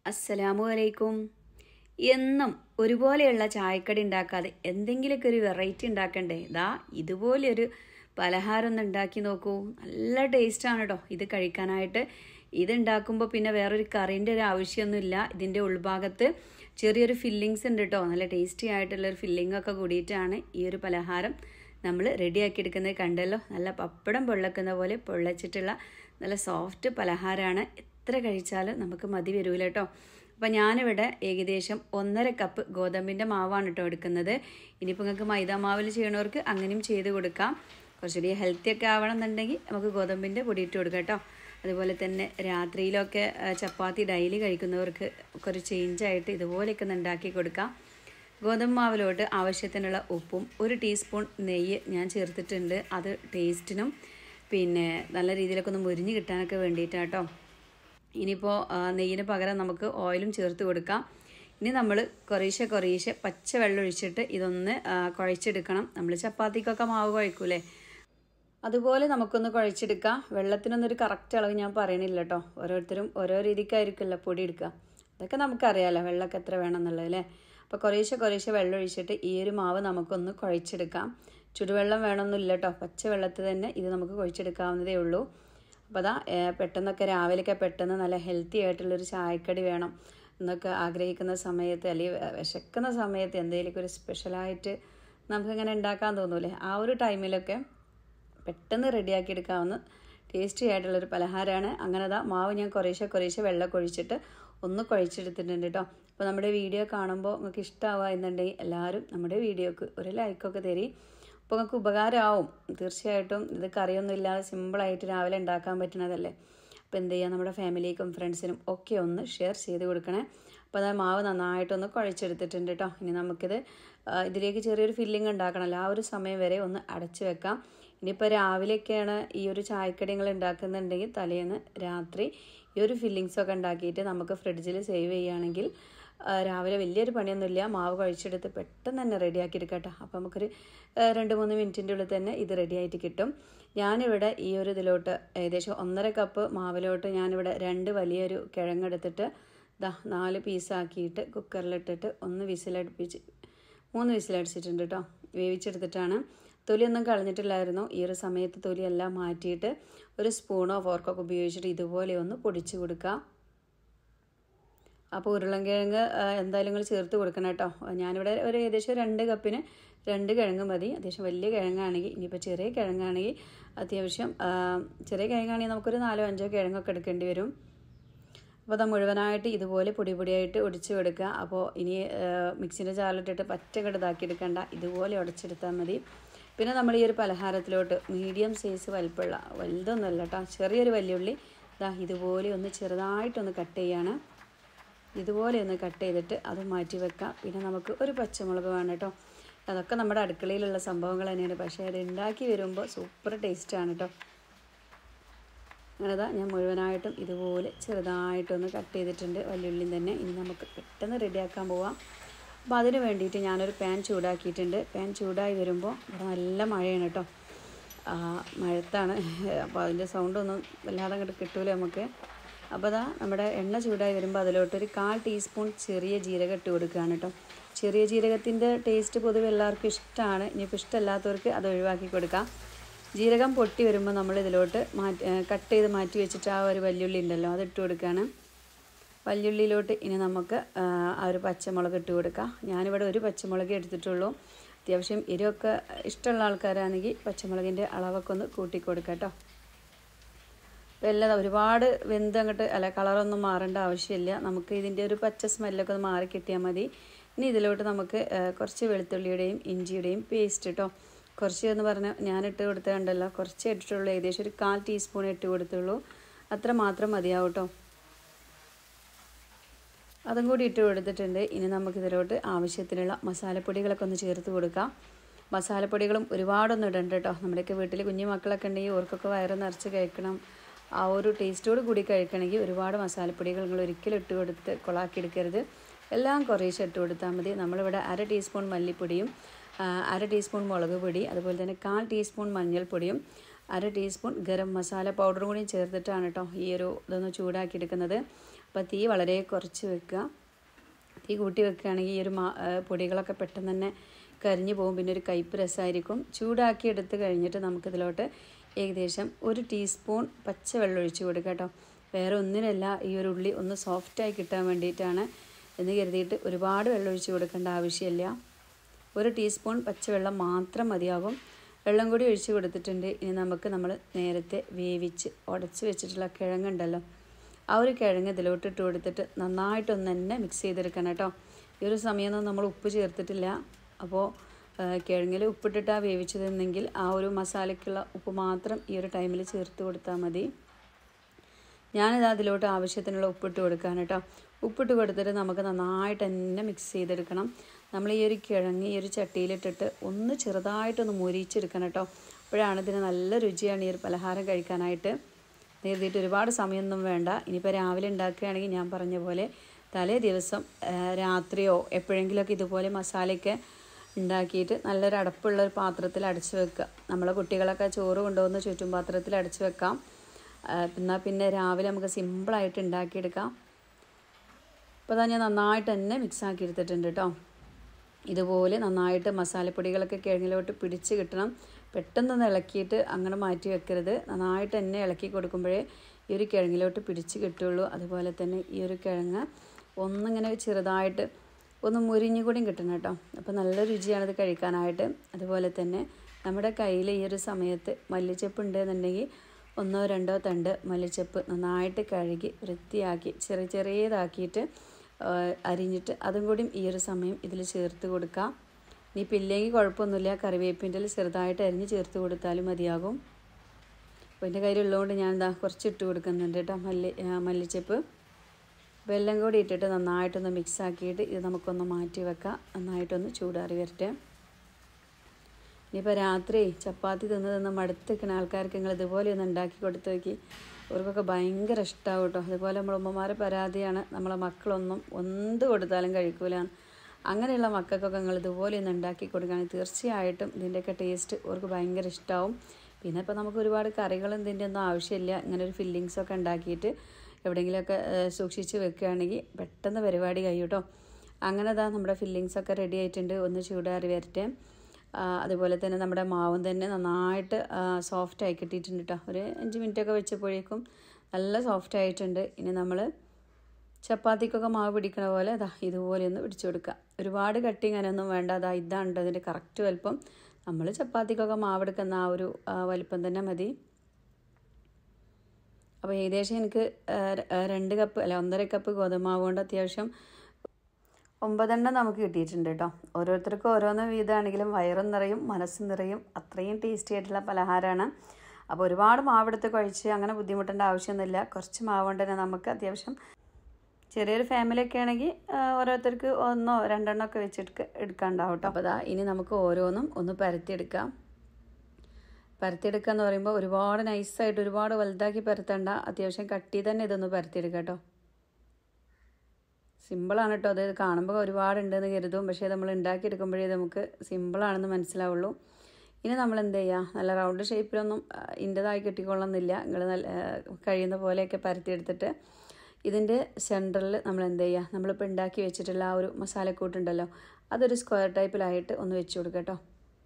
അസ്സലാമു അലൈക്കും. എന്നും ഒരുപോലെയുള്ള ചായക്കടി ഉണ്ടാക്കാതെ എന്തെങ്കിലുമൊക്കെ ഒരു വെറൈറ്റി ഉണ്ടാക്കണ്ടേ? ഇതുപോലെയൊരു പലഹാരം ഒന്ന് ഉണ്ടാക്കി നോക്കൂ. നല്ല ടേസ്റ്റാണ് കേട്ടോ ഇത് കഴിക്കാനായിട്ട്. ഇത് ഉണ്ടാക്കുമ്പോൾ പിന്നെ വേറൊരു കറീൻ്റെ ഒരു ആവശ്യമൊന്നുമില്ല. ഇതിൻ്റെ ഉൾഭാഗത്ത് ചെറിയൊരു ഫില്ലിങ്സ് ഉണ്ട് കേട്ടോ. നല്ല ടേസ്റ്റി ആയിട്ടുള്ളൊരു ഫില്ലിങ്ങൊക്കെ കൂടിയിട്ടാണ് ഈ ഒരു പലഹാരം നമ്മൾ റെഡിയാക്കി എടുക്കുന്നത്. കണ്ടല്ലോ, നല്ല പപ്പടം പൊള്ളക്കുന്ന പോലെ പൊള്ളച്ചിട്ടുള്ള നല്ല സോഫ്റ്റ് പലഹാരമാണ്. എത്ര കഴിച്ചാലും നമുക്ക് മതി വരൂല കേട്ടോ. അപ്പോൾ ഞാനിവിടെ ഏകദേശം 1.5 കപ്പ് ഗോതമ്പിൻ്റെ മാവാണ് കേട്ടോ എടുക്കുന്നത്. ഇനിയിപ്പോൾ നിങ്ങൾക്ക് മൈദാ മാവിൽ ചെയ്യണവർക്ക് അങ്ങനെയും ചെയ്ത് കൊടുക്കാം. കുറച്ചുകൂടി ഹെൽത്തിയൊക്കെ ആവണം എന്നുണ്ടെങ്കിൽ നമുക്ക് ഗോതമ്പിൻ്റെ പൊടി ഇട്ട് കൊടുക്കാം കേട്ടോ. അതുപോലെ തന്നെ രാത്രിയിലൊക്കെ ചപ്പാത്തി ഡെയിലി കഴിക്കുന്നവർക്ക് ഒരു ചേഞ്ചായിട്ട് ഇതുപോലെയൊക്കെ ഒന്ന് ഉണ്ടാക്കി കൊടുക്കാം. ഗോതമ്പ് മാവിലോട്ട് ആവശ്യത്തിനുള്ള ഉപ്പും 1 ടീസ്പൂൺ നെയ്യ് ഞാൻ ചേർത്തിട്ടുണ്ട്. അത് ടേസ്റ്റിനും പിന്നെ നല്ല രീതിയിലൊക്കെ ഒന്ന് മുരിഞ്ഞ് കിട്ടാനൊക്കെ വേണ്ടിയിട്ടാണ് കേട്ടോ. ഇനിയിപ്പോൾ നെയ്യിന് പകരം നമുക്ക് ഓയിലും ചേർത്ത് കൊടുക്കാം. ഇനി നമ്മൾ കുറേശ്ശെ പച്ച വെള്ളം ഒഴിച്ചിട്ട് ഇതൊന്ന് കുഴച്ചെടുക്കണം. നമ്മൾ ചപ്പാത്തിക്കൊക്കെ മാവ് കുഴക്കൂലേ, അതുപോലെ നമുക്കൊന്ന് കുഴച്ചെടുക്കാം. വെള്ളത്തിനൊന്നൊരു കറക്റ്റ് അളവ് ഞാൻ പറയണില്ല കേട്ടോ. ഓരോരുത്തരും ഓരോ രീതിക്കായിരിക്കുമല്ലോ പൊടി എടുക്കുക. അതൊക്കെ നമുക്കറിയാമല്ലോ വെള്ളമൊക്കെ എത്ര വേണം എന്നുള്ളത് അല്ലേ. അപ്പോൾ കുറേശ്ശെ വെള്ളം ഒഴിച്ചിട്ട് ഈ ഒരു മാവ് നമുക്കൊന്ന് കുഴച്ചെടുക്കാം. ചുടുവെള്ളം വേണമെന്നില്ല കേട്ടോ, പച്ച വെള്ളത്തിൽ തന്നെ ഇത് നമുക്ക് കുഴച്ചെടുക്കാവുന്നതേ ഉള്ളൂ. അപ്പോൾ പെട്ടെന്നൊക്കെ രാവിലെയൊക്കെ പെട്ടെന്ന് നല്ല ഹെൽത്തി ആയിട്ടുള്ളൊരു ചായക്കടി വേണം എന്നൊക്കെ ആഗ്രഹിക്കുന്ന സമയത്ത്, അല്ലെങ്കിൽ വിശക്കുന്ന സമയത്ത് എന്തെങ്കിലുമൊക്കെ ഒരു സ്പെഷ്യലായിട്ട് നമുക്കിങ്ങനെ ഉണ്ടാക്കാൻ തോന്നൂലേ, ആ ഒരു ടൈമിലൊക്കെ പെട്ടെന്ന് റെഡിയാക്കി എടുക്കാവുന്ന ടേസ്റ്റി ആയിട്ടുള്ളൊരു പലഹാരമാണ്. അങ്ങനെ മാവ് ഞാൻ കുറേശ്ശെ വെള്ളം ഒഴിച്ചിട്ട് ഒന്ന് കുഴച്ചെടുത്തിട്ടുണ്ട് കേട്ടോ. അപ്പോൾ നമ്മുടെ വീഡിയോ കാണുമ്പോൾ നിങ്ങൾക്ക് ഇഷ്ടമാവുക എന്നുണ്ടെങ്കിൽ എല്ലാവരും നമ്മുടെ വീഡിയോക്ക് ഒരു ലൈക്കൊക്കെ തരി. അപ്പോൾ നിങ്ങൾക്ക് ഉപകാരമാവും തീർച്ചയായിട്ടും. ഇത് കറിയൊന്നും ഇല്ലാതെ സിമ്പിളായിട്ട് രാവിലെ ഉണ്ടാക്കാൻ പറ്റുന്നതല്ലേ. അപ്പോൾ എന്ത് ചെയ്യുക, നമ്മുടെ ഫാമിലിക്കും ഫ്രണ്ട്സിനും ഒക്കെ ഒന്ന് ഷെയർ ചെയ്ത് കൊടുക്കണേ. അപ്പോൾ മാവ് നന്നായിട്ടൊന്ന് കുഴച്ചെടുത്തിട്ടുണ്ട് കേട്ടോ. ഇനി നമുക്കിത് ഇതിലേക്ക് ചെറിയൊരു ഫില്ലിങ് ഉണ്ടാക്കണമല്ലോ, ആ ഒരു സമയം വരെ ഒന്ന് അടച്ചു വെക്കാം. ഇനിയിപ്പോൾ രാവിലെയൊക്കെയാണ് ഈ ഒരു ചായക്കടികൾ ഉണ്ടാക്കുന്നുണ്ടെങ്കിൽ തലേന്ന് രാത്രി ഈ ഒരു ഫില്ലിങ്സൊക്കെ ഉണ്ടാക്കിയിട്ട് നമുക്ക് ഫ്രിഡ്ജിൽ സേവ് ചെയ്യുകയാണെങ്കിൽ രാവിലെ വലിയൊരു പണിയൊന്നുമില്ല. മാവ് കുഴച്ചെടുത്ത് പെട്ടെന്ന് തന്നെ റെഡിയാക്കി എടുക്കാം കേട്ടോ. അപ്പോൾ നമുക്കൊരു 2-3 മിനിറ്റിൻ്റെ ഉള്ളിൽ തന്നെ ഇത് റെഡിയായിട്ട് കിട്ടും. ഞാനിവിടെ ഈ ഒരു ഇതിലോട്ട് ഏകദേശം 1.5 കപ്പ് മാവിലോട്ട് ഞാനിവിടെ 2 വലിയൊരു കിഴങ്ങെടുത്തിട്ട് 4 പീസാക്കിയിട്ട് കുക്കറിലിട്ടിട്ട് 3 വിസിലടിച്ചിട്ടുണ്ട് കേട്ടോ. വേവിച്ചെടുത്തിട്ടാണ്. തൊലിയൊന്നും കളഞ്ഞിട്ടില്ലായിരുന്നു. ഈ ഒരു സമയത്ത് തൊലിയെല്ലാം മാറ്റിയിട്ട് ഒരു സ്പൂണോ ഫോർക്കൊക്കെ ഉപയോഗിച്ചിട്ട് ഇതുപോലെ ഒന്ന് പൊടിച്ച് കൊടുക്കാം. അപ്പോൾ ഉരുളൻകിഴങ്ങ് എന്തായാലും നിങ്ങൾ ചേർത്ത് കൊടുക്കണം കേട്ടോ. ഞാനിവിടെ ഒരു ഏകദേശം 2 കപ്പിന് 2 കിഴങ്ങ് മതി. അത്യാവശ്യം വലിയ കിഴങ്ങാണെങ്കിൽ, ഇനിയിപ്പോൾ ചെറിയ കിഴങ്ങാണെങ്കിൽ അത്യാവശ്യം ചെറിയ കിഴങ്ങാണെങ്കിൽ നമുക്കൊരു 4-5 കിഴങ്ങൊക്കെ എടുക്കേണ്ടി വരും. അപ്പോൾ അത് മുഴുവനായിട്ട് ഇതുപോലെ പൊടിയായിട്ട് ഒടിച്ച് കൊടുക്കുക. അപ്പോൾ ഇനി മിക്സിൻ്റെ ജാറിലിട്ടിട്ട് പറ്റങ്ങട്ട് ഇതാക്കി എടുക്കണ്ട, ഇതുപോലെ ഉടച്ചെടുത്താൽ മതി. പിന്നെ നമ്മൾ ഈ ഒരു പലഹാരത്തിലോട്ട് മീഡിയം സൈസ് വലിപ്പമുള്ള, വലുതൊന്നുമല്ല കേട്ടോ, ചെറിയൊരു വല്യുള്ളി ഇതുപോലെ ഒന്ന് ചെറുതായിട്ടൊന്ന് കട്ട് ചെയ്യാണ്. ഇതുപോലെ ഒന്ന് കട്ട് ചെയ്തിട്ട് അത് മാറ്റി വെക്കാം. പിന്നെ നമുക്ക് ഒരു പച്ചമുളക് വേണം കേട്ടോ. അതൊക്കെ നമ്മുടെ അടുക്കളയിലുള്ള സംഭവങ്ങൾ തന്നെയാണ്, പക്ഷേ അത് ഉണ്ടാക്കി വരുമ്പോൾ സൂപ്പർ ടേസ്റ്റാണ് കേട്ടോ. അങ്ങനെ ഞാൻ മുഴുവനായിട്ടും ഇതുപോലെ ചെറുതായിട്ടൊന്ന് കട്ട് ചെയ്തിട്ടുണ്ട്, വല്യുള്ളിയും തന്നെ. ഇനി നമുക്ക് പെട്ടെന്ന് റെഡിയാക്കാൻ പോവാം. അപ്പോൾ അതിന് വേണ്ടിയിട്ട് ഞാനൊരു പാൻ ചൂടാക്കിയിട്ടുണ്ട്. പാൻ ചൂടായി വരുമ്പോൾ ഇവിടെ നല്ല മഴയാണ് കേട്ടോ, മഴത്താണ്. അപ്പോൾ അതിൻ്റെ സൗണ്ടൊന്നും വല്ലാതെ അങ്ങോട്ട് കിട്ടൂല നമുക്ക്. അപ്പോൾ നമ്മുടെ എണ്ണ ചൂടായി വരുമ്പോൾ അതിലോട്ടൊരു 1/4 ടീസ്പൂൺ ചെറിയ ജീരകം ഇട്ട് കൊടുക്കുകയാണ് കേട്ടോ. ചെറിയ ജീരകത്തിൻ്റെ ടേസ്റ്റ് പൊതുവെ എല്ലാവർക്കും ഇഷ്ടമാണ്. ഇനിയിപ്പോൾ ഇഷ്ടമല്ലാത്തവർക്ക് അത് ഒഴിവാക്കി കൊടുക്കാം. ജീരകം പൊട്ടി വരുമ്പോൾ നമ്മൾ ഇതിലോട്ട് കട്ട് ചെയ്ത് മാറ്റി വെച്ചിട്ട് ആ ഒരു വല്യുള്ളി ഉണ്ടല്ലോ, അത് ഇട്ട് കൊടുക്കുകയാണ്. വല്യുള്ളിയിലോട്ട് ഇനി നമുക്ക് ആ ഒരു പച്ചമുളക് ഇട്ട് കൊടുക്കാം. ഞാനിവിടെ ഒരു പച്ചമുളക് എടുത്തിട്ടുള്ളൂ. അത്യാവശ്യം എരിവൊക്കെ ഇഷ്ടമുള്ള ആൾക്കാരാണെങ്കിൽ പച്ചമുളകിൻ്റെ അളവൊക്കെ ഒന്ന് കൂട്ടി കൊടുക്കാം കേട്ടോ. അപ്പോൾ എല്ലാം ഒരുപാട് അങ്ങോട്ട് കളറൊന്നും മാറേണ്ട ആവശ്യമില്ല. നമുക്ക് ഇതിൻ്റെ ഒരു പച്ച സ്മെല്ലൊക്കെ ഒന്ന് മാറി കിട്ടിയാൽ മതി. ഇനി ഇതിലോട്ട് നമുക്ക് കുറച്ച് വെളുത്തുള്ളിയുടെയും ഇഞ്ചിയുടെയും പേസ്റ്റ് കേട്ടോ. കുറച്ച് എന്ന് പറഞ്ഞാൽ ഞാൻ ഇട്ട് കൊടുത്തതുണ്ടല്ലോ, കുറച്ച് ഇട്ടിട്ടുള്ളൂ. ഏകദേശം ഒരു 1/4 ടീസ്പൂൺ ഇട്ട് കൊടുത്തുള്ളൂ. അത്ര മാത്രം മതിയാവും കേട്ടോ. അതും കൂടി ഇട്ട് കൊടുത്തിട്ടുണ്ട്. ഇനി നമുക്കിതിലോട്ട് ആവശ്യത്തിനുള്ള മസാലപ്പൊടികളൊക്കെ ഒന്ന് ചേർത്ത് കൊടുക്കാം. മസാലപ്പൊടികളും ഒരുപാടൊന്നും ഇടണ്ട കേട്ടോ. നമ്മുടെയൊക്കെ വീട്ടിൽ കുഞ്ഞു മക്കളൊക്കെ ഉണ്ടെങ്കിൽ ഓർക്കൊക്കെ വയറ് നിറച്ച് കഴിക്കണം, ആ ഒരു ടേസ്റ്റോട് കൂടി കഴിക്കണമെങ്കിൽ ഒരുപാട് മസാലപ്പൊടികൾ നിങ്ങൾ ഒരിക്കലും ഇട്ട് കൊടുത്ത് കൊളാക്കി എടുക്കരുത്. എല്ലാം കുറേശ്ശെ ഇട്ട് കൊടുത്താൽ മതി. നമ്മളിവിടെ 1/2 ടീസ്പൂൺ മല്ലിപ്പൊടിയും 1/2 ടീസ്പൂൺ മുളക് പൊടി, അതുപോലെ തന്നെ 1/4 ടീസ്പൂൺ മഞ്ഞൾപ്പൊടിയും 1/2 ടീസ്പൂൺ ഗരം മസാല പൗഡറും കൂടി ചേർത്തിട്ടാണ് കേട്ടോ ഈ ഒരു ഇതൊന്ന് ചൂടാക്കി എടുക്കുന്നത്. അപ്പോൾ തീ വളരെ കുറച്ച് വെക്കുക. തീ കൂട്ടി വെക്കുകയാണെങ്കിൽ ഈ ഒരു പൊടികളൊക്കെ പെട്ടെന്ന് തന്നെ കരിഞ്ഞു പോകും. പിന്നെ ഒരു കയ്പ്പ് രസമായിരിക്കും. ചൂടാക്കി എടുത്ത് കഴിഞ്ഞിട്ട് നമുക്കിതിലോട്ട് ഏകദേശം 1 ടീസ്പൂൺ പച്ചവെള്ളം ഒഴിച്ച് കൊടുക്കുക കേട്ടോ. വേറെ ഒന്നിനല്ല, ഈ ഒരു ഉള്ളി ഒന്ന് സോഫ്റ്റായി കിട്ടാൻ വേണ്ടിയിട്ടാണ് എന്ന് കരുതിയിട്ട് ഒരുപാട് വെള്ളം ഒഴിച്ച് കൊടുക്കേണ്ട ആവശ്യമില്ല. 1 ടീസ്പൂൺ പച്ചവെള്ളം മാത്രം മതിയാകും. വെള്ളം കൂടി ഒഴിച്ച് കൊടുത്തിട്ടുണ്ട്. ഇനി നമുക്ക് നമ്മൾ നേരത്തെ വേവിച്ച് ഉടച്ച് വെച്ചിട്ടുള്ള കിഴങ്ങുണ്ടല്ലോ, ആ ഒരു കിഴങ്ങ് ഇതിലോട്ട് ഇട്ട് കൊടുത്തിട്ട് നന്നായിട്ടൊന്ന് തന്നെ മിക്സ് ചെയ്തെടുക്കണം കേട്ടോ. ഈ ഒരു സമയമൊന്നും നമ്മൾ ഉപ്പ് ചേർത്തിട്ടില്ല. അപ്പോൾ കിഴങ്ങിൽ ഉപ്പിട്ടിട്ടാണ് വേവിച്ചതെന്നെങ്കിൽ ആ ഒരു മസാലയ്ക്കുള്ള ഉപ്പ് മാത്രം ഈ ഒരു ടൈമിൽ ചേർത്ത് കൊടുത്താൽ മതി. ഞാനിത് അതിലോട്ട് ആവശ്യത്തിനുള്ള ഉപ്പിട്ട് കൊടുക്കുകയാണ് കേട്ടോ. ഉപ്പിട്ട് കൊടുത്തിട്ട് നമുക്ക് നന്നായിട്ട് തന്നെ മിക്സ് ചെയ്തെടുക്കണം. നമ്മൾ ഈ ഒരു കിഴങ്ങ് ഈ ഒരു ചട്ടിയിലിട്ടിട്ട് ഒന്ന് ചെറുതായിട്ടൊന്ന് മുരിച്ചെടുക്കണം കേട്ടോ. അപ്പോഴാണ് ഇതിന് നല്ല രുചിയാണ് ഈ ഒരു പലഹാരം കഴിക്കാനായിട്ട്. നേരിട്ട് ഒരുപാട് സമയമൊന്നും വേണ്ട. ഇനിയിപ്പോൾ രാവിലെ ഉണ്ടാക്കുകയാണെങ്കിൽ ഞാൻ പറഞ്ഞ പോലെ തലേ ദിവസം രാത്രിയോ എപ്പോഴെങ്കിലുമൊക്കെ ഇതുപോലെ മസാലയൊക്കെ ഉണ്ടാക്കിയിട്ട് നല്ലൊരു അടപ്പുള്ള ഒരു പാത്രത്തിൽ അടച്ച് വെക്കുക. നമ്മളെ കുട്ടികളൊക്കെ ചോറ് കൊണ്ടുവന്ന് ചുറ്റും പാത്രത്തിൽ അടച്ച് വെക്കാം. എന്നാൽ പിന്നെ രാവിലെ നമുക്ക് സിമ്പിളായിട്ട് ഉണ്ടാക്കിയെടുക്കാം. അപ്പോൾ ഞാൻ നന്നായിട്ട് തന്നെ മിക്സാക്കി എടുത്തിട്ടുണ്ട് കേട്ടോ. ഇതുപോലെ നന്നായിട്ട് മസാലപ്പൊടികളൊക്കെ കിഴങ്ങിലോട്ട് പിടിച്ച് കിട്ടണം. പെട്ടെന്ന് ഇളക്കിയിട്ട് അങ്ങനെ മാറ്റി വെക്കരുത്. നന്നായിട്ട് തന്നെ ഇളക്കി കൊടുക്കുമ്പോഴേ ഈ ഒരു കിഴങ്ങിലോട്ട് പിടിച്ച് കിട്ടുള്ളൂ. അതുപോലെ തന്നെ ഈ ഒരു കിഴങ്ങ് ഒന്നിങ്ങനെ ചെറുതായിട്ട് ഒന്ന് മുരിഞ്ഞു കൂടിയും കിട്ടണം കേട്ടോ. അപ്പോൾ നല്ല രുചിയാണിത് കഴിക്കാനായിട്ട്. അതുപോലെ തന്നെ നമ്മുടെ കയ്യിൽ ഈ ഒരു സമയത്ത് മല്ലിച്ചപ്പ് ഉണ്ടെന്നുണ്ടെങ്കിൽ 1 or 2 തണ്ട് മല്ലിച്ചപ്പ് നന്നായിട്ട് കഴുകി വൃത്തിയാക്കി ചെറിയതാക്കിയിട്ട് അരിഞ്ഞിട്ട് അതും കൂടിയും ഈ ഒരു സമയം ഇതിൽ ചേർത്ത് കൊടുക്കാം. ഇനിയിപ്പോൾ ഇല്ലെങ്കിൽ കുഴപ്പമൊന്നുമില്ല, കറിവേപ്പിൻ്റെ ചെറുതായിട്ട് അരിഞ്ഞ് ചേർത്ത് കൊടുത്താലും മതിയാകും. അപ്പോൾ എൻ്റെ കയ്യിലുള്ളതുകൊണ്ട് ഞാൻ കുറച്ച് ഇട്ട് കൊടുക്കുന്നുണ്ട് കേട്ടോ മല്ലിച്ചപ്പ്. വെള്ളം കൂടി ഇട്ടിട്ട് നന്നായിട്ടൊന്ന് മിക്സ് ആക്കിയിട്ട് ഇത് നമുക്കൊന്ന് മാറ്റി വെക്കാം. നന്നായിട്ടൊന്ന് ചൂടാറി വരട്ടെ. ഇനിയിപ്പോൾ രാത്രി ചപ്പാത്തി തിന്ന് മടുത്ത് നിൽക്കുന്ന ആൾക്കാർക്ക് നിങ്ങൾ ഇതുപോലെ ഒന്ന് ഉണ്ടാക്കി കൊടുത്ത് നോക്കി. അവർക്കൊക്കെ ഭയങ്കര ഇഷ്ടമാവും കേട്ടോ. അതുപോലെ നമ്മൾ ഉമ്മമാരെ പരാതിയാണ് നമ്മളെ മക്കളൊന്നും എന്ത് കൊടുത്താലും കഴിക്കൂല. അങ്ങനെയുള്ള മക്കൾക്കൊക്കെ നിങ്ങൾ ഇതുപോലെ ഒന്ന് ഉണ്ടാക്കി കൊടുക്കുകയാണെങ്കിൽ തീർച്ചയായിട്ടും ഇതിൻ്റെയൊക്കെ ടേസ്റ്റ് അവർക്ക് ഭയങ്കര ഇഷ്ടമാവും. പിന്നെ ഇപ്പോൾ നമുക്ക് ഒരുപാട് കറികളും ഇതിൻ്റെ ഒന്നും ആവശ്യമില്ല. ഇങ്ങനെ ഒരു ഫില്ലിങ്സൊക്കെ ഉണ്ടാക്കിയിട്ട് എവിടെയെങ്കിലുമൊക്കെ സൂക്ഷിച്ച് വെക്കുകയാണെങ്കിൽ പെട്ടെന്ന് പരിപാടി കഴിയും കേട്ടോ. അങ്ങനെ നമ്മുടെ ഫില്ലിങ്സൊക്കെ റെഡി ആയിട്ടുണ്ട്. ഒന്ന് ചൂടാറി വരട്ടെ. അതുപോലെ തന്നെ നമ്മുടെ മാവും തന്നെ നന്നായിട്ട് സോഫ്റ്റായി കിട്ടിയിട്ടുണ്ട് കേട്ടോ. ഒരു 5 മിനിറ്റൊക്കെ വെച്ചപ്പോഴേക്കും നല്ല സോഫ്റ്റ് ആയിട്ടുണ്ട്. ഇനി നമ്മൾ ചപ്പാത്തിക്കൊക്കെ മാവ് പിടിക്കണ പോലെ ഇതുപോലെ ഒന്ന് പിടിച്ചു കൊടുക്കുക. ഒരുപാട് കട്ടിങ് അങ്ങനെയൊന്നും വേണ്ട. ഇതാണ് അതിൻ്റെ കറക്റ്റ് വലുപ്പം. നമ്മൾ ചപ്പാത്തിക്കൊക്കെ മാവെടുക്കുന്ന ആ ഒരു വലുപ്പം തന്നെ മതി. അപ്പോൾ ഏകദേശം എനിക്ക് 2 കപ്പ് അല്ല 1.5 കപ്പ് ഗോതമ്പാവ് കൊണ്ട് അത്യാവശ്യം 9 എണ്ണം നമുക്ക് കിട്ടിയിട്ടുണ്ട് കേട്ടോ. ഓരോരുത്തർക്കും ഓരോന്ന് വീതമാണെങ്കിലും വയറും നിറയും മനസ്സും നിറയും. അത്രയും ടേസ്റ്റി ആയിട്ടുള്ള പലഹാരമാണ്. അപ്പോൾ ഒരുപാട് മാവെടുത്ത് കഴിച്ച് അങ്ങനെ ബുദ്ധിമുട്ടേണ്ട ആവശ്യമൊന്നുമില്ല. കുറച്ച് മാവ് കൊണ്ട് തന്നെ നമുക്ക് അത്യാവശ്യം ചെറിയൊരു ഫാമിലിയൊക്കെ ആണെങ്കിൽ ഓരോരുത്തർക്ക് 1 or 2 എണ്ണമൊക്കെ വെച്ചിട്ട് എടുക്കാനുണ്ടാവും കേട്ടോ. അപ്പോൾ ഇനി നമുക്ക് ഓരോന്നും ഒന്ന് പരത്തിയെടുക്കാം. പരത്തിയെടുക്കുക എന്ന് പറയുമ്പോൾ ഒരുപാട് നൈസായിട്ട് ഒരുപാട് വലുതാക്കി പരത്തണ്ട. അത്യാവശ്യം കട്ടി തന്നെ ഇതൊന്ന് പരത്തിയെടുക്കാം കേട്ടോ. സിമ്പിളാണ് കേട്ടോ. അത് കാണുമ്പോൾ ഒരുപാടുണ്ടെന്ന് കരുതും, പക്ഷേ നമ്മൾ ഉണ്ടാക്കിയെടുക്കുമ്പോഴേ നമുക്ക് സിമ്പിളാണെന്ന് മനസ്സിലാവുള്ളൂ. ഇനി നമ്മൾ എന്ത് ചെയ്യുക, നല്ല റൗണ്ട് ഷേപ്പിലൊന്നും ഇൻ്റെതായി കിട്ടിക്കൊള്ളുന്നില്ല. നിങ്ങൾ നല്ല കഴിയുന്ന പോലെയൊക്കെ പരത്തിയെടുത്തിട്ട് ഇതിൻ്റെ സെൻറ്ററിൽ നമ്മൾ എന്ത് ചെയ്യുക, നമ്മളിപ്പോൾ ഉണ്ടാക്കി വെച്ചിട്ടുള്ള ആ ഒരു മസാലക്കൂട്ടുണ്ടല്ലോ, അതൊരു സ്ക്വയർ ടൈപ്പിലായിട്ട് ഒന്ന് വെച്ച് കൊടുക്കുക കേട്ടോ.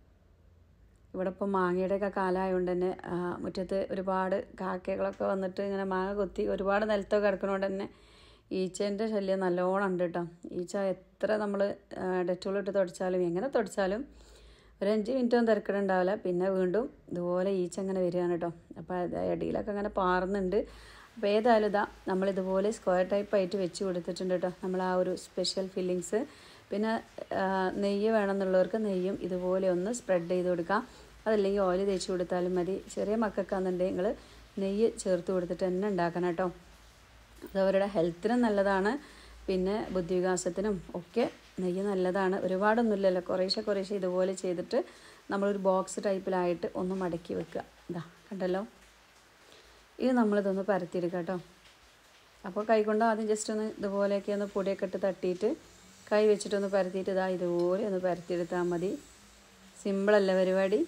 ഇവിടെ ഇപ്പോൾ മാങ്ങയുടെയൊക്കെ കാലമായതുകൊണ്ട് തന്നെ മുറ്റത്ത് ഒരുപാട് കാക്കകളൊക്കെ വന്നിട്ട് ഇങ്ങനെ മാങ്ങ കൊത്തി ഒരുപാട് നിലത്തൊക്കെ കിടക്കുന്നതുകൊണ്ട് തന്നെ ഈച്ചേൻ്റെ ശല്യം നല്ലോണം ഉണ്ട് കേട്ടോ. ഈച്ച എത്ര നമ്മൾ ഡെറ്റോളിട്ട് തുടച്ചാലും എങ്ങനെ തുടച്ചാലും ഒരു 5 മിനിറ്റൊന്നും തിരക്കിടുണ്ടാവില്ല. പിന്നെ വീണ്ടും ഇതുപോലെ ഈച്ച അങ്ങനെ വരികയാണ് കേട്ടോ. അപ്പോൾ അടിയിലൊക്കെ അങ്ങനെ പാറുന്നുണ്ട്. അപ്പോൾ ഏതായാലും നമ്മളിതുപോലെ സ്ക്വയർ ടൈപ്പായിട്ട് വെച്ച് കൊടുത്തിട്ടുണ്ട് കേട്ടോ നമ്മൾ ആ ഒരു സ്പെഷ്യൽ ഫില്ലിങ്സ്. പിന്നെ നെയ്യ് വേണമെന്നുള്ളവർക്ക് നെയ്യും ഇതുപോലെ ഒന്ന് സ്പ്രെഡ് ചെയ്ത് കൊടുക്കാം. അതല്ലെങ്കിൽ ഓയിൽ തേച്ച് കൊടുത്താലും മതി. ചെറിയ മക്കൾക്കാണെന്നുണ്ടെങ്കിൽ നിങ്ങൾ നെയ്യ് ചേർത്ത് കൊടുത്തിട്ട് തന്നെ ഉണ്ടാക്കണം കേട്ടോ. അതവരുടെ ഹെൽത്തിനും നല്ലതാണ്, പിന്നെ ബുദ്ധിവികാസത്തിനും ഒക്കെ നെയ്യ് നല്ലതാണ്. ഒരുപാടൊന്നുമില്ലല്ലോ, കുറേശ്ശെ ഇതുപോലെ ചെയ്തിട്ട് നമ്മളൊരു ബോക്സ് ടൈപ്പിലായിട്ട് ഒന്ന് മടക്കി വെക്കുക. കണ്ടല്ലോ, ഇത് നമ്മളിതൊന്ന് പരത്തിയെടുക്കുക കേട്ടോ. അപ്പോൾ കൈകൊണ്ട് ആദ്യം ജസ്റ്റ് ഒന്ന് ഇതുപോലെയൊക്കെ ഒന്ന് പൊടിയൊക്കെ ഇട്ട് തട്ടിയിട്ട് കൈ വെച്ചിട്ടൊന്ന് പരത്തിയിട്ട് ഇതുപോലെ ഒന്ന് പരത്തിയെടുത്താൽ മതി. സിമ്പിളല്ല പരിപാടി.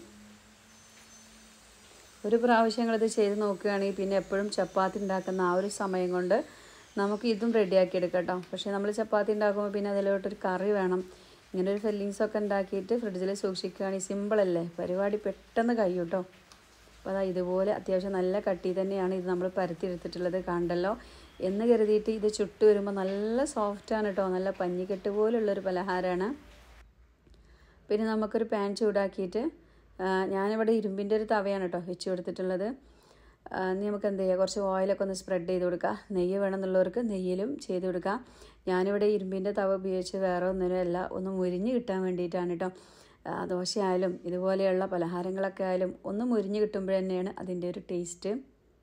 ഒരു പ്രാവശ്യം നിങ്ങളിത് ചെയ്ത് നോക്കുകയാണെങ്കിൽ പിന്നെ എപ്പോഴും ചപ്പാത്തി ഉണ്ടാക്കുന്ന ആ ഒരു സമയം കൊണ്ട് നമുക്ക് ഇതും റെഡിയാക്കി എടുക്കാം കേട്ടോ. പക്ഷേ നമ്മൾ ചപ്പാത്തി ഉണ്ടാക്കുമ്പോൾ പിന്നെ അതിലോട്ടൊരു കറി വേണം. ഇങ്ങനെ ഒരു ഫില്ലിങ്സൊക്കെ ഉണ്ടാക്കിയിട്ട് ഫ്രിഡ്ജിൽ സൂക്ഷിക്കുകയാണെങ്കിൽ സിമ്പിളല്ലേ, പരിപാടി പെട്ടെന്ന് കഴിയും കേട്ടോ. അപ്പോൾ അതാ ഇതുപോലെ അത്യാവശ്യം നല്ല കട്ടി തന്നെയാണ് ഇത് നമ്മൾ പരത്തിയെടുത്തിട്ടുള്ളത്, കണ്ടല്ലോ. എന്ന് കരുതിയിട്ട് ഇത് ചുട്ട് വരുമ്പോൾ നല്ല സോഫ്റ്റാണ് കേട്ടോ, നല്ല പഞ്ഞിക്കെട്ട് പോലുള്ളൊരു പലഹാരമാണ്. പിന്നെ നമുക്കൊരു പാൻ ചൂടാക്കിയിട്ട് ഞാനിവിടെ ഇരുമ്പിൻ്റെ ഒരു തവയാണ് കേട്ടോ വെച്ച് കൊടുത്തിട്ടുള്ളത്. നമുക്ക് എന്ത് ചെയ്യുക, കുറച്ച് ഓയിലൊക്കെ ഒന്ന് സ്പ്രെഡ് ചെയ്ത് കൊടുക്കുക. നെയ്യ് വേണമെന്നുള്ളവർക്ക് നെയ്യിലും ചെയ്ത് കൊടുക്കുക. ഞാനിവിടെ ഇരുമ്പിൻ്റെ തവ ഉപയോഗിച്ച് വേറെ ഒന്നിനുമല്ല, ഒന്ന് മുരിഞ്ഞ് കിട്ടാൻ വേണ്ടിയിട്ടാണ് കേട്ടോ. ദോശയായാലും ഇതുപോലെയുള്ള പലഹാരങ്ങളൊക്കെ ആയാലും ഒന്ന് മുരിഞ്ഞ് കിട്ടുമ്പോൾ തന്നെയാണ് അതിൻ്റെ ഒരു ടേസ്റ്റ്.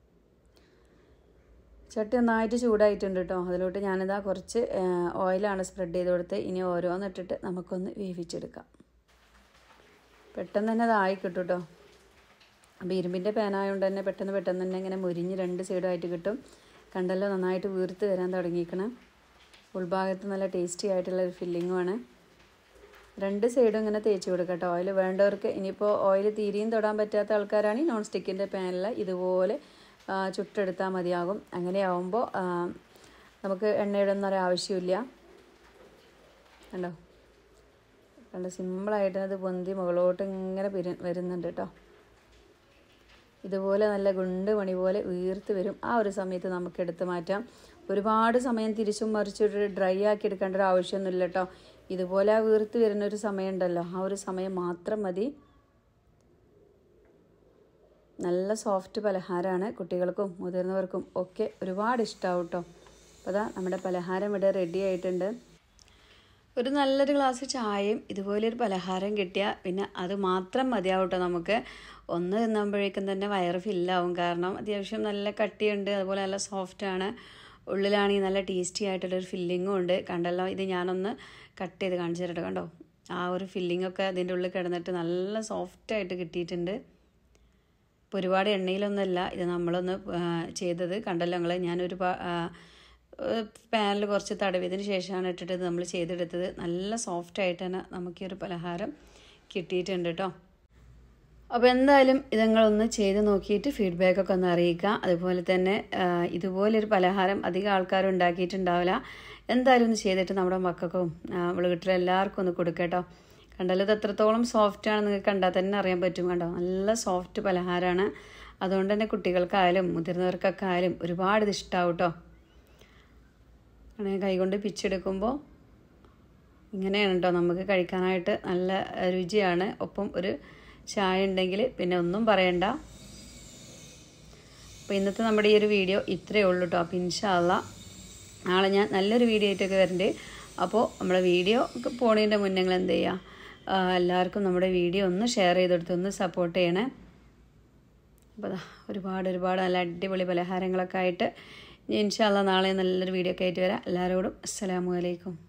ചട്ടി നന്നായിട്ട് ചൂടായിട്ടുണ്ട് കേട്ടോ. അതിലോട്ട് ഞാനിതാ കുറച്ച് ഓയിലാണ് സ്പ്രെഡ് ചെയ്ത് കൊടുത്ത് ഇനി ഓരോന്നിട്ടിട്ട് നമുക്കൊന്ന് വേവിച്ചെടുക്കാം. പെട്ടെന്ന് തന്നെ അതായി കിട്ടും കേട്ടോ. അപ്പോൾ ഇരുമ്പിൻ്റെ പാനായതുകൊണ്ട് തന്നെ പെട്ടെന്ന് തന്നെ ഇങ്ങനെ മുരിഞ്ഞ് രണ്ട് സൈഡായിട്ട് കിട്ടും. കണ്ടല്ലോ, നന്നായിട്ട് വീർത്ത് വരാൻ തുടങ്ങിയിരിക്കണം. ഉൾഭാഗത്ത് നല്ല ടേസ്റ്റി ആയിട്ടുള്ളൊരു ഫില്ലിങ്ങുമാണ്. രണ്ട് സൈഡും ഇങ്ങനെ തേച്ച് കൊടുക്കാം കേട്ടോ. ഓയിൽ വേണ്ടവർക്ക്, ഇനിയിപ്പോൾ ഓയിൽ തീരെയും തൊടാൻ പറ്റാത്ത ആൾക്കാരാണെങ്കിൽ നോൺ സ്റ്റിക്കിൻ്റെ പാനിൽ ഇതുപോലെ ചുട്ടെടുത്താൽ മതിയാകും. അങ്ങനെയാവുമ്പോൾ നമുക്ക് എണ്ണയുടെ ഒന്നും ആവശ്യമില്ല. കണ്ടോ സിമ്പിളായിട്ട് അത് പൊന്തി മുകളോട്ട് ഇങ്ങനെ വരുന്നുണ്ട് കേട്ടോ. ഇതുപോലെ നല്ല ഗുണ്ട് മണി പോലെ വീർത്ത് വരും. ആ ഒരു സമയത്ത് നമുക്ക് എടുത്ത് മാറ്റാം. ഒരുപാട് സമയം തിരിച്ചും മറിച്ചിട്ട് ഡ്രൈ ആക്കി എടുക്കേണ്ട ഒരു ആവശ്യമൊന്നുമില്ല കേട്ടോ. ഇതുപോലെ ആ വീർത്ത് വരുന്നൊരു സമയമുണ്ടല്ലോ, ആ ഒരു സമയം മാത്രം മതി. നല്ല സോഫ്റ്റ് പലഹാരമാണ്, കുട്ടികൾക്കും മുതിർന്നവർക്കും ഒക്കെ ഒരുപാട് ഇഷ്ടമാവും കേട്ടോ. അപ്പോൾ അതാ നമ്മുടെ പലഹാരം ഇവിടെ റെഡി ആയിട്ടുണ്ട്. ഒരു നല്ലൊരു ഗ്ലാസ് ചായയും ഇതുപോലൊരു പലഹാരം കിട്ടിയാൽ പിന്നെ അത് മാത്രം മതിയാവും കേട്ടോ. നമുക്ക് ഒന്ന് തിന്നുമ്പോഴേക്കും തന്നെ വയറ് ഫില്ലാവും. കാരണം അത്യാവശ്യം നല്ല കട്ടിയുണ്ട്, അതുപോലെ നല്ല സോഫ്റ്റാണ്. ഉള്ളിലാണെങ്കിൽ നല്ല ടേസ്റ്റി ആയിട്ടുള്ളൊരു ഫില്ലിങ്ങും ഉണ്ട്. കണ്ടല്ലോ, ഇത് ഞാനൊന്ന് കട്ട് ചെയ്ത് കാണിച്ചു തരട്ടെ. കണ്ടോ, ആ ഒരു ഫില്ലിങ്ങൊക്കെ അതിൻ്റെ ഉള്ളിൽ കിടന്നിട്ട് നല്ല സോഫ്റ്റായിട്ട് കിട്ടിയിട്ടുണ്ട്. ഇപ്പോൾ ഒരുപാട് എണ്ണയിലൊന്നുമല്ല ഇത് നമ്മളൊന്ന് ചെയ്തത്. കണ്ടല്ലോ നിങ്ങൾ, ഞാനൊരു പാനിൽ കുറച്ച് തടവിയതിന് ശേഷമാണ് ഇട്ടിട്ട് നമ്മൾ ചെയ്തെടുത്തത്. നല്ല സോഫ്റ്റായിട്ട് തന്നെ നമുക്ക് ഈ ഒരു പലഹാരം കിട്ടിയിട്ടുണ്ട് കേട്ടോ. അപ്പോൾ എന്തായാലും ഇത് നിങ്ങളൊന്ന് ചെയ്ത് നോക്കിയിട്ട് ഫീഡ്ബാക്കൊക്കെ ഒന്ന് അറിയിക്കുക. അതുപോലെ തന്നെ ഇതുപോലൊരു പലഹാരം അധികം ആൾക്കാരും ഉണ്ടാക്കിയിട്ടുണ്ടാവില്ല. എന്തായാലും ഒന്ന് ചെയ്തിട്ട് നമ്മുടെ മക്കൾക്കും വീട്ടിലെ എല്ലാവർക്കും ഒന്ന് കൊടുക്കുക കേട്ടോ. കണ്ടാലും ഇത് എത്രത്തോളം സോഫ്റ്റാണ് നിങ്ങൾക്ക് കണ്ടാൽ തന്നെ അറിയാൻ പറ്റും. കണ്ടോ, നല്ല സോഫ്റ്റ് പലഹാരമാണ്. അതുകൊണ്ട് തന്നെ കുട്ടികൾക്കായാലും മുതിർന്നവർക്കൊക്കെ ആയാലും ഒരുപാട് ഇത് ഇഷ്ടമാവും കേട്ടോ. അങ്ങനെ കൈകൊണ്ട് പിച്ചെടുക്കുമ്പോൾ ഇങ്ങനെയാണ് കേട്ടോ നമുക്ക് കഴിക്കാനായിട്ട് നല്ല രുചിയാണ്. ഒപ്പം ഒരു ചായ ഉണ്ടെങ്കിൽ പിന്നെ ഒന്നും പറയണ്ട. അപ്പോൾ ഇന്നത്തെ നമ്മുടെ ഈ ഒരു വീഡിയോ ഇത്രയേ ഉള്ളൂ കേട്ടോ. അപ്പോൾ ഇൻഷാ അല്ലാഹ് നാളെ ഞാൻ നല്ലൊരു വീഡിയോ ആയിട്ടൊക്കെ വരണ്ടേ. അപ്പോൾ നമ്മുടെ വീഡിയോ പോണതിൻ്റെ മുന്നേ നിങ്ങൾ എന്ത് ചെയ്യുക, എല്ലാവർക്കും നമ്മുടെ വീഡിയോ ഒന്ന് ഷെയർ ചെയ്തെടുത്ത് ഒന്ന് സപ്പോർട്ട് ചെയ്യണേ. അപ്പോൾ ഒരുപാട് നല്ല അടിപൊളി പലഹാരങ്ങളൊക്കെ ആയിട്ട് ഇൻഷാ അല്ലാഹ് നാളെ നല്ലൊരു വീഡിയോ ഒക്കെ ആയിട്ട് വരാം. എല്ലാവരോടും അസ്സലാമു അലൈക്കും.